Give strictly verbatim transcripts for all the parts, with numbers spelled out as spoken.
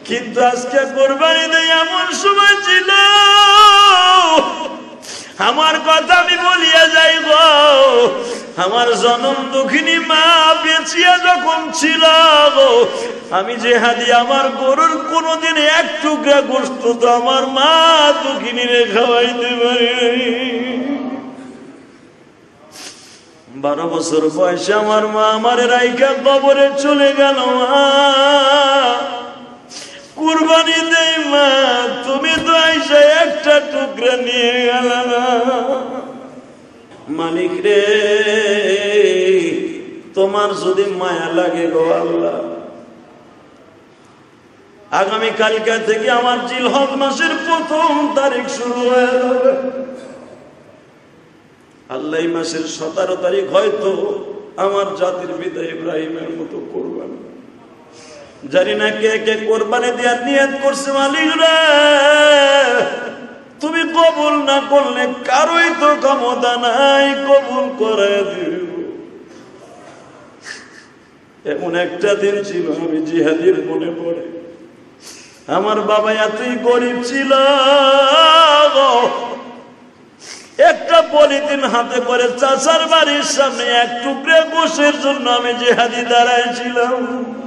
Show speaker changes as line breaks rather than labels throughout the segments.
কিন্তু আজকে কোরবানি দেয় এমন সময় ছিল, আমার কথা আমি বলিয়া যাই গো, আমার জনম দুঃখিনী মা বেঁচিয়া যখন ছিল গো, আমি যে হাদি আমার গরুর কোনদিন এক টুকরা গোশত তো আমার মা দুঃখিনী রে খাওয়াইতে পারি। বারো বছর বয়সে আমার মা আমার রাইখা কবরে চলে গেল। মা কুরবানি দেই মা, তুমি তো আইসা একটা টুকরা নিয়ে গেল না। মালিক রে, তোমার যদি মায়া লাগে গো আল্লাহ, আগামী কালকা থেকে আমার জিলহজ মাসের প্রথম তারিখ শুরু হয়ে যাবে। আল্লাহ মাসের সতেরো তারিখ হয়তো আমার জাতির পিতা ইব্রাহিমের মতো কোরবানি, জানি না কে কে কোরবানি দেওয়ার নিয়ত করছে। মালিক রে, তুমি কবুল না করলে কারোই তো ক্ষমতা নাই কবুল করে দিও। এমন একটা দিন ছিল আমি জিহাদির মনে পড়ে, আমার বাবা এতই গরিব ছিল, একটা পলিথিন হাতে করে চাচার বাড়ির সামনে এক টুকরা গোশের জন্য আমি জিহাদি দাঁড়াইছিলাম।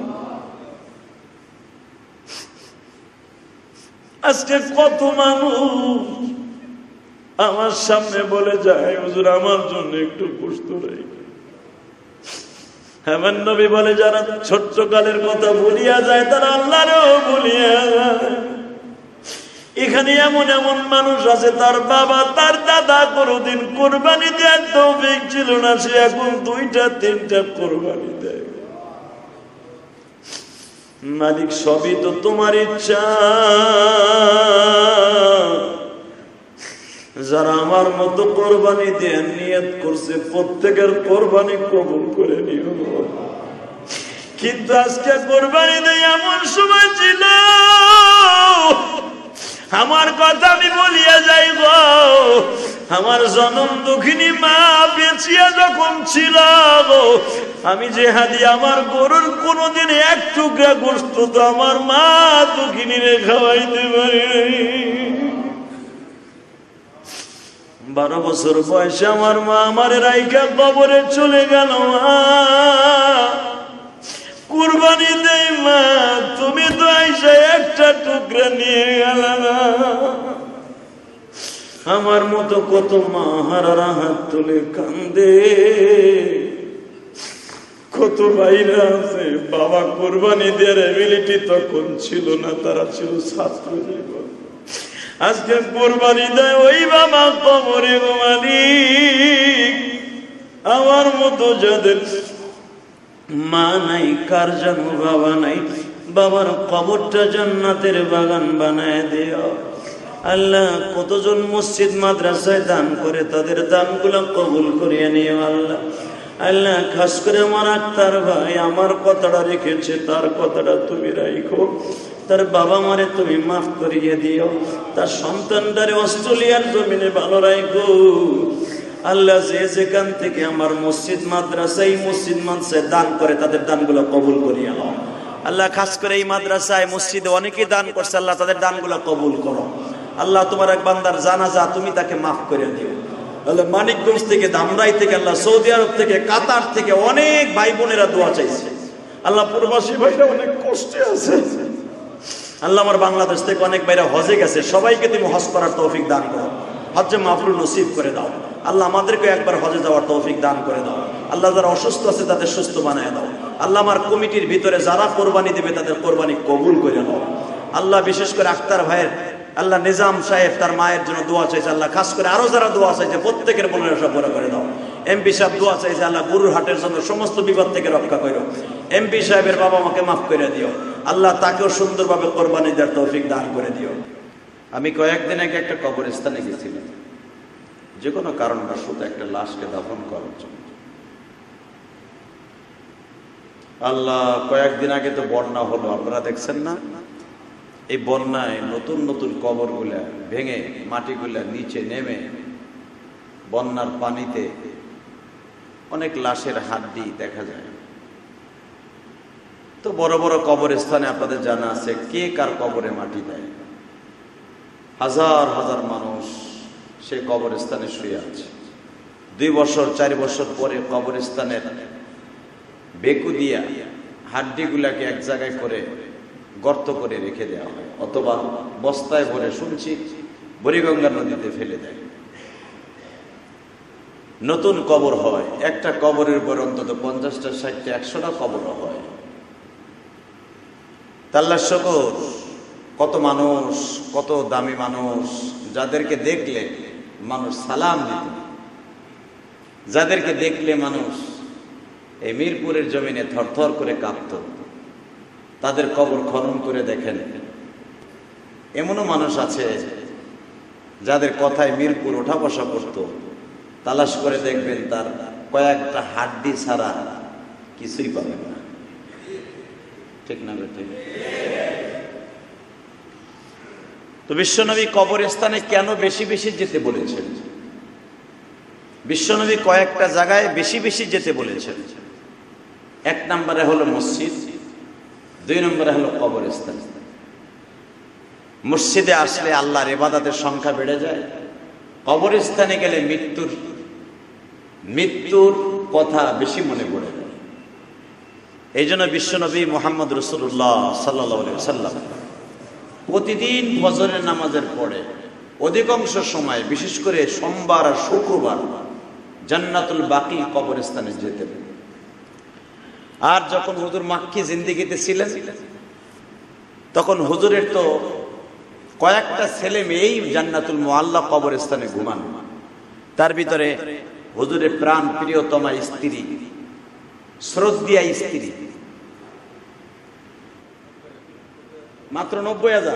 আজকে কত মানুষ আমার সামনে বলে যায়, হুজুর আমার জন্য একটু গোশত রাখেন। আমার নবী বলে, যারা ছোট্ট কালের কথা ভুলিয়া যায় তারা আল্লাহরও ভুলিয়া যায়। এখানে এমন এমন মানুষ আছে, তার বাবা তার দাদা কোনদিন কোরবানি দেওয়ার তৌফিক ছিল না, সে এখন দুইটা তিনটা কোরবানি দেয়। মালিক, সবই তো তোমার ইচ্ছা। যারা আমার মতো কোরবানি দিয়ে নিয়ত করছে প্রত্যেকের কোরবানি কবুল করে নিও। কিন্তু আজকে কোরবানি দেয় এমন সময় ছিল, আমার কথা আমি বলিয়া যাই গো, আমার জনম দুঃখিনী মা বেঁচিয়া যখন ছিল গো, আমি যে হাদি আমার গরুর কোনদিন এক টুকরা গোশত তো আমার মা দুঃখিনী রে খাওয়াইতে পারি। বারো বছর বয়সে আমার মা আমার রাইখা কবরে চলে গেল। মা কুরবানি দেই মা, তুমি তো আইসা একটা টুকরা নিয়ে গেল না। আমার মতো কত মা হারারা হাত তুলে কান্দে, কত ভাইরা আছে বাবা কোরবানি দেওয়ার এবিলিটি তখন ছিল না, তারা ছিল ছাত্র জীবন। আজকে কোরবানি দেয় ওই বাবা কবরে। মালিক, আমার মতো যাদের মা নাই, কার জানো বাবা নাই, বাবার কবরটা জান্নাতের বাগান বানায় দিও। আল্লাহ, কতজন মসজিদ মাদ্রাসায় দান করে তাদের দানগুলো কবুল করিয়ে নিও। আল্লাহ আল্লাহ খাস করে আমার আক্তার ভাই আমার কথাটা রেখেছে, তার কথাটা তুমি রাখো। তার বাবা মারে তুমি মাফ করিয়ে দিও, তার সন্তানটারে অস্ট্রেলিয়ার জমিনে ভালো রাখো। আল্লাহ, যে যেখান থেকে আমার মসজিদ মাদ্রাসা এই মসজিদ মাদ্রাসায় দান করে তাদের দানগুলো কবুল করিয়ে নাও। আল্লাহ, খাস করে এই মাদ্রাসায় মসজিদে অনেকেই দান করছে, আল্লাহ তাদের দানগুলো কবুল করো। আল্লাহ, তোমার এক বান্দার জানাজা তুমি তাকে মাফ করে দিও। আল্লাহ, মানিকগঞ্জ থেকে, ধামরাই থেকে, আল্লাহ সৌদি আরব থেকে, কাতার থেকে অনেক ভাই বোনেরা দোয়া চাইছে। আল্লাহ, প্রবাসী ভাইরা অনেক কষ্টে আছে। আল্লাহ, আমার বাংলাদেশ থেকে অনেক ভাইরা হজে গেছে, সবাইকে তুমি হজ করার তৌফিক দান করো, হজ্জে মাবরুর নসিব করে দাও। আল্লাহ, আমাদেরকে একবার হজে যাওয়ার তৌফিক দান করে দাও। আল্লাহ, যারা অসুস্থ আছে তাদের সুস্থ বানায় দাও। আল্লাহ, আমার কমিটির ভিতরে যারা কোরবানি দেবে তাদের কোরবানি কবুল করে দাও। আল্লাহ, বিশেষ করে আক্তার ভাইয়ের আল্লাহ নিজাম সাহেব তার মায়ের জন্য দোয়া চাইছে। আল্লাহ, খাস করে আরো যারা দোয়া চাইছে প্রত্যেকের মনের আশা পুরো করে দাও। এমপি সাহেব দোয়া চাইছে, আল্লাহ গরুর হাটের জন্য সমস্ত বিপদ থেকে রক্ষা করো। এমপি সাহেবের বাবা মাকে মাফ করে দিও। আল্লাহ, তাকেও সুন্দরভাবে কোরবানি দেওয়ার তৌফিক দান করে দিও। আমি কয়েকদিন আগে একটা কবরস্থানে গেছিলাম, যে কোনো কারণবশত একটা লাশকে দাফন করার জন্য। আল্লাহ, কয়েকদিন আগে তো বন্যা হলো, আপনারা দেখছেন না? এই বন্যায় নতুন নতুন কবরগুলা ভেঙে মাটিগুলা নিচে নেমে বন্যার পানিতে অনেক লাশের হাড্ডি দেখা যায়। তো বড় বড় কবরস্থানে আপনাদের জানা আছে কে কার কবরে মাটি দেয়। হাজার হাজার মানুষ সে কবরস্থানে শুয়ে আছে। দুই বছর চার বছর পরে কবরস্থানের বেকু দিয়া হাড্ডিগুলাকে এক জায়গায় করে গর্ত করে রেখে দেওয়া হয়, অথবা বস্তায় ভরে শুনছি বুড়িগঙ্গা নদীতে ফেলে দেয়। নতুন কবর হয়, একটা কবরের পর অন্তত পঞ্চাশটা ষাটটা একশোটা কবর হয়। আল্লাহর শুকর, কত মানুষ, কত দামি মানুষ, যাদেরকে দেখলে মানুষ সালাম দিত, যাদেরকে দেখলে মানুষ এই মিরপুরের জমিনে থরথর করে কাঁপত, তাদের কবর খনন করে দেখেন। এমনও মানুষ আছে যাদের কথায় মিরপুর ওঠা বসা করত, তালাশ করে দেখবেন তার কয়েকটা হাড্ডি ছাড়া কিছুই পাবেন না। ঠিক না? ঠিক। তো বিশ্বনবী কবরস্থানে কেন বেশি বেশি যেতে বলেছেন? বিশ্বনবী কয়েকটা জায়গায় বেশি বেশি যেতে বলেছেন। এক নম্বরে হলো মসজিদ, দুই নম্বরে হলো কবরস্থান। মসজিদে আসলে আল্লাহর ইবাদতের সংখ্যা বেড়ে যায়, কবরস্থানে গেলে মৃত্যুর মৃত্যুর কথা বেশি মনে পড়ে যায়। এই জন্য বিশ্বনবী মুহাম্মদ রাসূলুল্লাহ সাল্লাল্লাহু আলাইহি ওয়াসাল্লাম প্রতিদিন ফজরের নামাজের পরে অধিকাংশ সময়, বিশেষ করে সোমবার আর শুক্রবার, জান্নাতুল বাকি কবরস্থানে যেতেন। আর যখন হুজুর মাক্কি জিন্দেগিতে ছিলেন, তখন হুজুরের তো কয়েকটা ছেলে মেয়েই জান্নাতুল মুআল্লা কবরস্থানে ঘুমান। তার ভিতরে হুজুরের প্রাণ প্রিয়তমা স্ত্রী, শ্রদ্ধেয়া স্ত্রী, মাত্র নব্বই হাজার,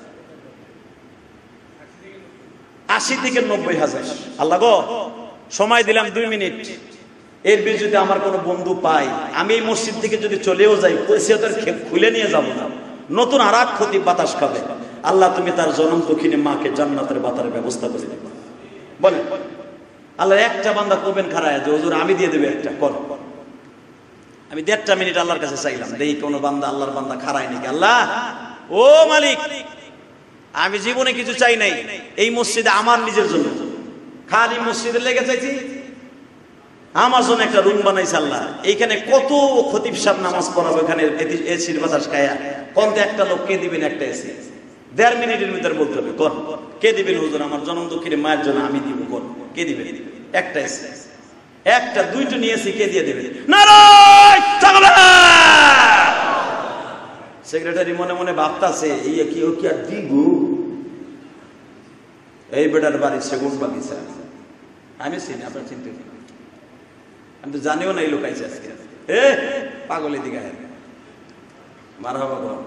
আশি থেকে নব্বই হাজার। আল্লাহ গো, সময় দিলাম দুই মিনিট, এর বিরুদ্ধে যদি আমার কোনো বন্ধু পাই, আমি এই মসজিদ থেকে যদি চলেও যাই, পরিচয়তার খুলে নিয়ে যাব না, নতুন আর এক ক্ষতি বাতাস খাবে। আল্লাহ তুমি তার জনম দক্ষিণে মাকে জান্নাতের বাতারের ব্যবস্থা করে দেবে। বলেন আল্লাহ, একটা বান্দা করবেন খারায় যে হুজুর আমি দিয়ে দেবে একটা কর। আমি দেড়টা মিনিট আল্লাহর কাছে চাইলাম, দেখি কোনো বান্দা, আল্লাহর বান্দা খারায় নাকি। আল্লাহ ও মালিক, আমি জীবনে কিছু চাই নাই, এই মসজিদে আমার নিজের জন্য, খালি মসজিদে লেগে চাইছি, আমার জন্য একটা রুম বানাইছে আল্লাহ। এইখানে কত খতিব সাহেব নামাজ পড়াবো, এখানে এসির বাতাস খায়া, কোন একটা লোক কে দিবেন একটা এসি? দেড় মিনিটের ভিতরে বলতে হবে কোন কে দিবেন হুজুর, আমার জনম দক্ষিণে মায়ের জন্য আমি দিব, কোন কে দিবেন? একটা এসি, একটা দুইটা নিয়েছি, কে দিয়ে দেবেন? নারায় তাকবীর। সেক্রেটারি মনে মনে ভাবতাছে, এই কি ও কি আর দিব? এই বেটার বাড়ি সেগুন বাগিচা, আমি চিনি, আপনার চিনতে, আমি তো জানিও না এই লোক আইছে আজকে। এ পাগলের দিকে মারহাবা বল।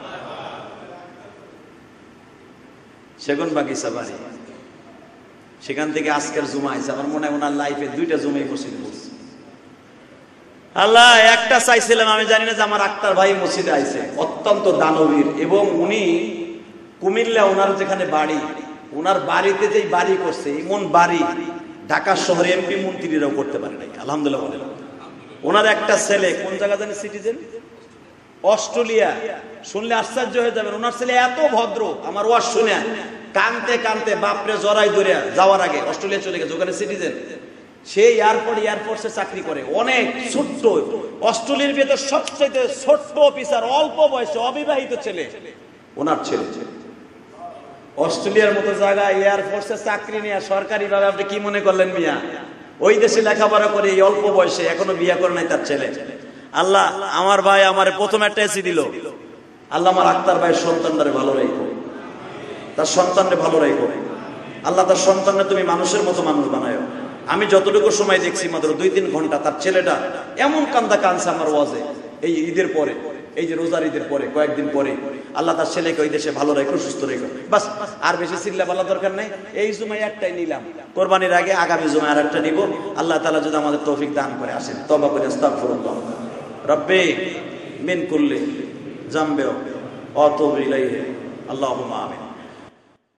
সেগুন বাগিচা বাড়ি, সেখান থেকে আজকের জুমা আইছে। আমার মনে হয় ওনার লাইফে দুইটা জুমাই মসজিদে বলছে। আল্লাহ একটা চাইছিলাম, আমি জানি না যে আমার আক্তার ভাই মসজিদে আইছে, অত্যন্ত দানবীর, এবং উনি কুমিল্লা, ওনার যেখানে বাড়ি, ওনার বাড়িতে যেই বাড়ি করছে, এমন বাড়ি ঢাকা শহরে এমপি মন্ত্রীরাও করতে পারে নাই। আলহামদুলিল্লাহ বলে। ওনার একটা ছেলে কোন জায়গা জানি সিটিজেন, অস্ট্রেলিয়া, শুনলে আশ্চর্য হয়ে যাবেন। ওনার ছেলে এত ভদ্র, আমার ওয়াজ শুনে কানতে কানতে বাপরে জড়াই ধরে যাওয়ার আগে অস্ট্রেলিয়া চলে গেছে, ওখানে সিটিজেন। সে এয়ারপোর্ট এয়ারফোর্সে চাকরি করে, অনেক ছোট্ট, অস্ট্রেলিয়ার ভেতর সবচেয়ে ছোট্ট অফিসার, অল্প বয়সে অবিবাহিত ছেলে ওনার ছেলে। অস্ট্রেলিয়ার মতো জায়গায় এয়ারফোর্সে চাকরি নিয়ে সরকারি ভাবে, আপনি কি মনে করলেন মিয়া? ওই দেশে লেখাপড়া করে এই অল্প বয়সে, এখনো বিয়ে করে নাই তার ছেলে। আল্লাহ আমার ভাই আমার প্রথম একটা এসি দিল। আল্লাহ আমার আক্তার ভাইয়ের সন্তানটারে ভালো রাখো, তার সন্তানরে ভালো রাখো। আল্লাহ তার সন্তানরে তুমি মানুষের মতো মানুষ বানায়। আমি যতটুকু সময় দেখছি মাত্র দুই তিন ঘন্টা, তার ছেলেটা এমন কান্দা কানছে আমার ওয়াজে, এই ঈদের পরে, এই যে রোজার ঈদের পরে কয়েকদিন পরে। আল্লাহ তার ছেলেকে ওই দেশে ভালো রেখো, সুস্থ রেখো, বাস। আর বেশি চিল্লা বলা দরকার নাই। এই জুমায় একটাই নিলাম, কোরবানির আগে আগামী জুমায় আর একটা নিব। আল্লাহ তাআলা যদি আমাদের তৌফিক দান করে, আসেন তওবা করে আস্তাগফিরুল্লাহ রব্বি মিন কুল্লি জামবি ওয়া আতুবু ইলাইহি। আল্লাহুম্মা আমিন।